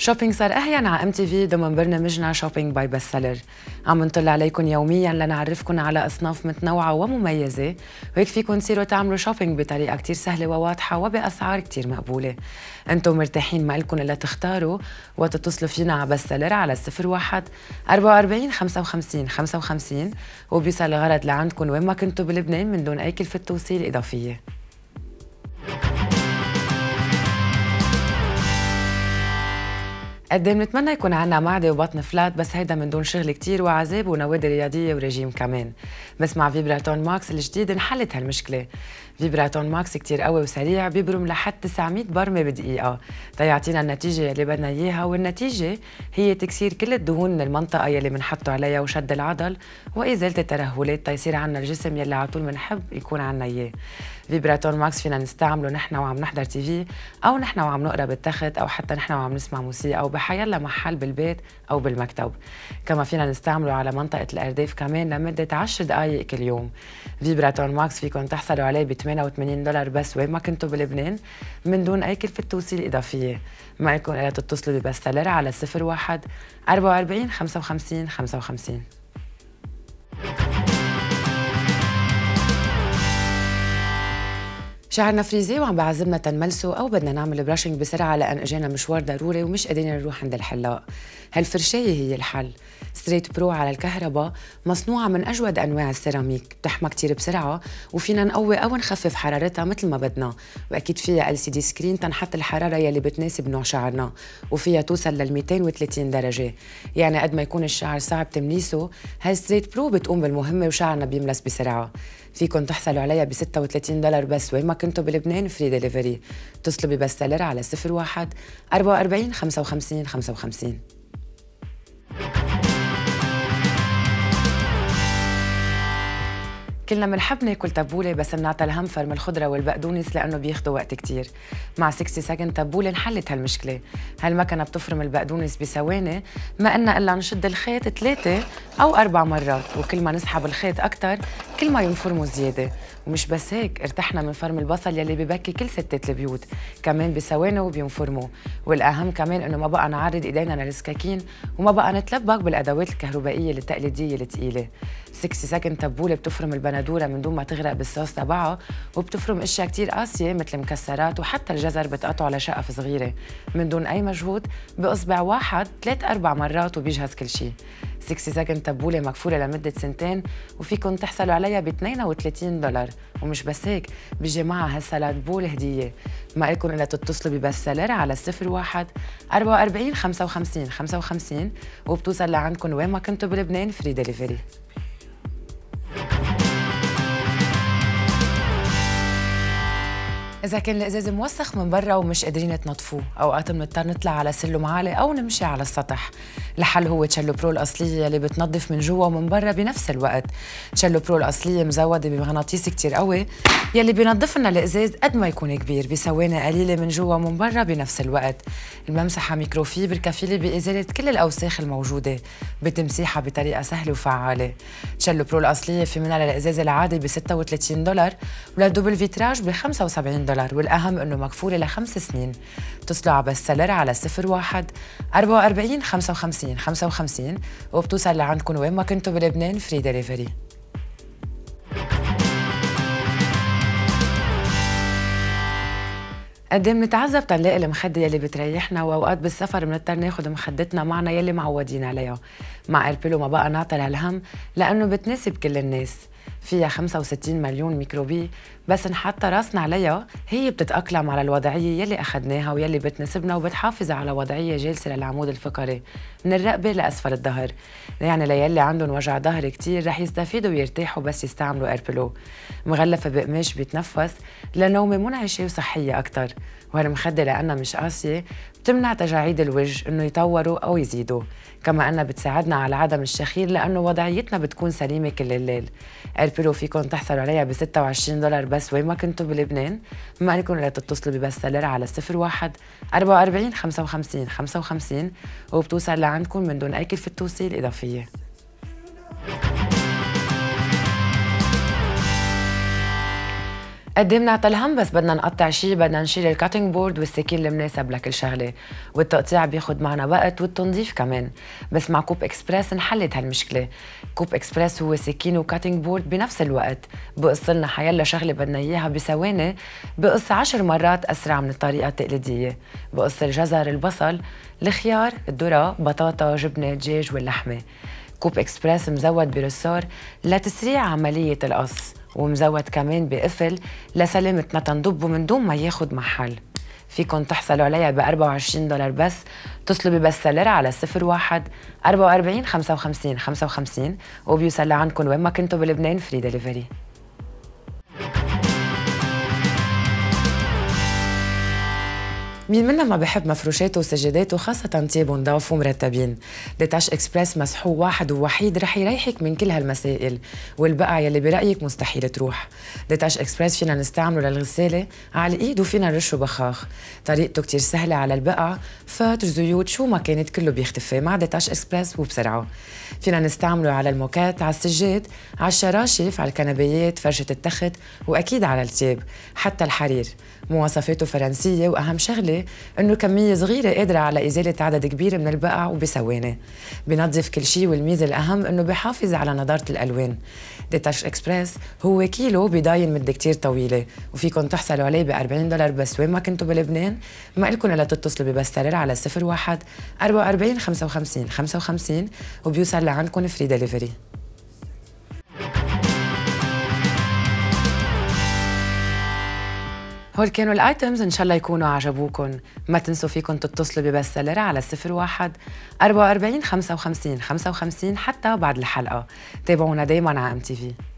شوبينج صار أهين على ام تي في ضمن برنامجنا شوبينج باي بست سيلر. عم نطلع عليكم يوميا لنعرفكم على أصناف متنوعة ومميزة، وهيك فيكم تصيروا تعملوا شوبينج بطريقة كتير سهلة وواضحة وبأسعار كتير مقبولة. انتم مرتاحين، ما لكم إلا تختاروا وتتصلوا فينا على بست سيلر على 01 44 55 55 وبيوصل الغرض لعندكم وين ما كنتوا بلبنان من دون أي كلفة توصيل إضافية. قد بنتمنى يكون عنا معدة وبطن فلات، بس هيدا من دون شغل كتير وعذاب ونوادي رياضية ورجيم كمان. بس مع فيبراتون ماكس الجديد انحلت هالمشكلة. فيبراتون ماكس كتير قوي وسريع، بيبرم لحد 900 برمة بدقيقة تيعطينا النتيجة يلي بدنا إياها، والنتيجة هي تكسير كل الدهون من المنطقة يلي بنحطه عليها وشد العضل وإزالة الترهلات تيصير عنا الجسم يلي عطول بنحب يكون عنا إياه. فيبراتون ماكس فينا نستعمله نحن وعم نحضر تي في، أو نحن وعم نقرا بالتخت، أو حتى نحن وعم نسمع موسيقى، أو بحيلا محل بالبيت أو بالمكتب. كما فينا نستعمله على منطقة الأرداف كمان لمدة 10 دقايق كل يوم. فيبراتون ماكس فيكم تحصلوا عليه ب $88 بس وين ما كنتوا بلبنان من دون أي كلفة توصيل إضافية. ما لكم إلا تتصلوا ببست سيلر على 01 44 55 55. شعرنا فريزي وعم بعذبنا تنملسه، او بدنا نعمل براشنج بسرعه لان اجانا مشوار ضروري ومش قادرين نروح عند الحلاق. هالفرشايه هي الحل. ستريت برو على الكهرباء، مصنوعه من اجود انواع السيراميك، بتحمى كتير بسرعه وفينا نقوي او نخفف حرارتها مثل ما بدنا، واكيد فيها LCD سكرين تنحط الحراره يلي بتناسب نوع شعرنا، وفيها توصل لل 230 درجه. يعني قد ما يكون الشعر صعب تمليسه، هالستريت برو بتقوم بالمهمه وشعرنا بيملس بسرعه. فيكن تحصلوا عليها ب $36 بس وين ما كنتوا بلبنان، فري ديليفري. اتصلوا ببست سيلر على 01 44 55 55. كلنا بنحب ناكل تبوله، بس بنعطى الهم فرم الخضره والبقدونس لانه بياخدوا وقت كتير. مع 60 سكند تبوله انحلت هالمشكله. هالمكنه بتفرم البقدونس بثواني، ما قلنا الا نشد الخيط 3 أو 4 مرات، وكل ما نسحب الخيط اكثر كل ما ينفرموا زياده. ومش بس هيك، ارتحنا من فرم البصل يلي ببكي كل ستات البيوت، كمان بثواني وبينفرموا. والاهم كمان انه ما بقى نعرض ايدينا للسكاكين، وما بقى نتلبك بالادوات الكهربائيه التقليديه الثقيله. 60 سكند تبوله بتفرم البندوره من دون ما تغرق بالصوص تبعها، وبتفرم اشياء كتير قاسيه مثل مكسرات، وحتى الجزر بتقطعه لشقف صغيره من دون اي مجهود، باصبع واحد 3 4 مرات وبيجهز كل شيء. 60 سكند تبوله مكفوله لمده 2 سنين، وفيكم تحصلوا عليها ب $32. ومش بس هيك، بيجي معها هالسلاد بول هديه. ما لكم الا تتصلوا ببست سيلر على 01 44 55 55 وبتوصل لعندكم وين ما كنتوا بلبنان، فري ديليفري. إذا كان الإزاز موسخ من برا ومش قادرين تنظفوه، أوقات بنضطر نطلع على سلم عالي أو نمشي على السطح. الحل هو تشيلو برو الأصلية يلي بتنظف من جوا ومن برا بنفس الوقت. تشيلو برو الأصلية مزودة بمغناطيس كتير قوي يلي بينظف لنا الإزاز قد ما يكون كبير بثواني قليلة من جوا ومن برا بنفس الوقت. الممسحة ميكروفيبر كفيلة بإزالة كل الأوساخ الموجودة، بتمسيحها بطريقة سهلة وفعالة. تشيلو برو الأصلية في منها للإزاز العادي ب $36 وللدوبل فيتراج ب $75، والأهم إنه مكفولة ل5 سنين. اتصلوا على بست سيلر على 01 44 55 55 وبتوصل لعندكم وين ما كنتوا بلبنان، فري ديليفري. قد ايه بنتعذب تنلاقي المخدة يلي بتريحنا، واوقات بالسفر بنضطر ناخد مخدتنا معنا يلي معودين عليها. مع ايربيلو ما بقى نعطل هالهم لانه بتناسب كل الناس. فيها 65 مليون ميكروبي، بس نحط راسنا عليها هي بتتأقلم على الوضعية يلي أخدناها ويلي بتناسبنا، وبتحافظ على وضعية جالسة للعمود الفقري من الرقبة لأسفل الظهر. يعني ليلي عندهم وجع ظهر كتير رح يستفيدوا ويرتاحوا بس يستعملوا ايربيلو. مغلفة بقماش بيتنفس لنومة منعشة وصحية أكتر. وهالمخدة لأنها مش قاسية بتمنع تجاعيد الوجه إنه يطوروا أو يزيدوا، كما أنها بتساعدنا على عدم الشخير لأنه وضعيتنا بتكون سليمة كل الليل. ايربيلو فيكم تحصلوا عليها ب $26 بس وين ما كنتوا بلبنان. ما لكم الا تتصلوا ببست سيلر على 01 44 55 55 وبتوصل لعندكم من دون أي كلفة توصيل إضافية. قد ايه بنعطى الهم بس بدنا نقطع شي بدنا نشيل الكاتنج بورد والسكين المناسب لكل شغله، والتقطيع بياخد معنا وقت والتنظيف كمان. بس مع كوب اكسبرس انحلت هالمشكله. كوب اكسبرس هو سكين وكاتنج بورد بنفس الوقت، بقص لنا حيلا شغله بدنا اياها بثواني، بقص 10 مرات اسرع من الطريقه التقليديه. بقص الجزر، البصل، الخيار، الذره، بطاطا، جبنه، دجاج واللحمه. كوب اكسبرس مزود برسار لتسريع عمليه القص، ومزود كمان بقفل لسلامتنا تنضبه من دون ما ياخد محل. فيكن تحصلوا عليها ب $24 بس. اتصلوا ببستسيلر على 01 44 55 55 وبيوصل لعندكم وين ما كنتوا بلبنان فري دليفري. مين منا ما بحب مفروشاته وسجاداته، خاصة تيابه نضاف ومرتبين. ديتاش اكسبرس مسحوق واحد ووحيد رح يريحك من كل هالمسائل والبقع يلي برأيك مستحيل تروح. ديتاش اكسبرس فينا نستعمله للغسالة على الايد وفينا نرشه بخاخ. طريقته كتير سهلة على البقع، فاتر، زيوت، شو ما كانت كله بيختفي مع ديتاش اكسبرس وبسرعة. فينا نستعمله على الموكات، على السجاد، على الشراشف، على الكنبيات، فرشة التخت، واكيد على التياب، حتى الحرير. مواصفاته فرنسية، وأهم شغلة إنه كمية صغيرة قادرة على إزالة عدد كبير من البقع وبثواني. بنظف كل شيء، والميزة الأهم إنه بحافظ على نضارة الألوان. ديتاش إكسبرس هو كيلو بضاين مدة كتير طويلة، وفيكن تحصلوا عليه ب $40 بس وين ما كنتوا بلبنان. ما إلكن إلا تتصلوا ببستسيلر على 01 44 55 55 وبيوصل لعندكم فري دليفري. هول كانوا الايتمز، ان شاء الله يكونوا عجبوكم. ما تنسوا فيكم تتصلوا ببستسيلر على 01 44 55 55 حتى بعد الحلقه. تابعونا دايما على MTV.